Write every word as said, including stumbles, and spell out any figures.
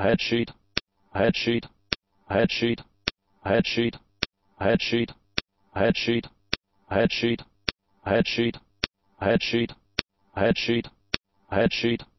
headsheet, headsheet, headsheet, headsheet, headsheet, headsheet, headsheet, headsheet, headsheet, headsheet, headsheet,